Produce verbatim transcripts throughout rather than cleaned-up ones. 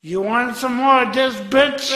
You want some more of this, bitch?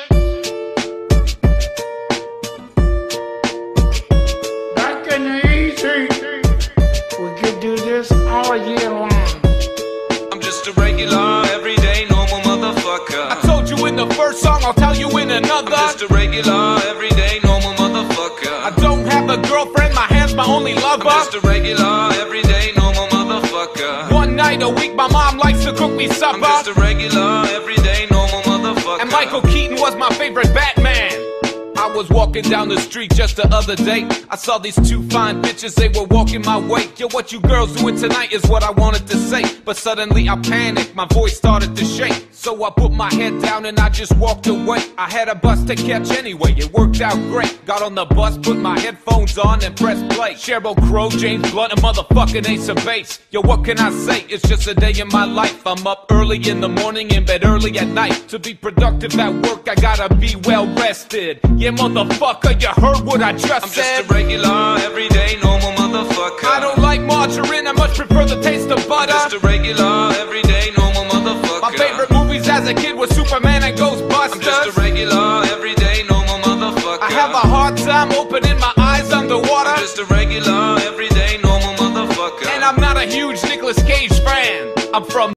Back in the easy, we could do this all year long. I'm just a regular, everyday, normal motherfucker. I told you in the first song, I'll tell you in another. I'm just a regular, everyday, normal motherfucker. I don't have a girlfriend, my hand's my only lover. I'm just a regular, everyday, normal motherfucker. One night a week, my mom likes to cook me supper. I'm just a regular, everyday, normal motherfucker. And Michael Keaton was my favorite Batman. I was walking down the street just the other day. I saw these two fine bitches, they were walking my way. Yo, what you girls doing tonight is what I wanted to say. But suddenly I panicked, my voice started to shake. So I put my head down and I just walked away. I had a bus to catch anyway, it worked out great. Got on the bus, put my headphones on and pressed play. Sheryl Crow, James Blunt, and motherfucking Ace of Base. Yo, what can I say? It's just a day in my life. I'm up early in the morning, in bed early at night. To be productive at work, I gotta be well rested. Yeah, motherfucker, you heard what I just I'm said. just a regular, everyday, normal motherfucker. I don't like margarine, I much prefer the taste of butter. I'm just a regular, everyday, normal motherfucker. My favorite movies as a kid was Superman and Ghostbusters. I'm just a regular, everyday, normal motherfucker. I have a hard time opening my eyes underwater. I'm just a regular, everyday, normal motherfucker. And I'm not a huge Nicolas Cage fan. I'm from